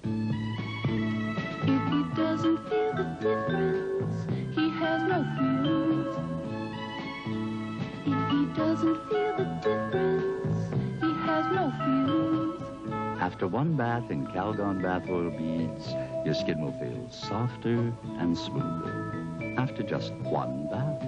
If he doesn't feel the difference, he has no fears. If he doesn't feel the difference, he has no fears. After one bath in Calgon bath oil beads, your skin will feel softer and smoother. After just one bath.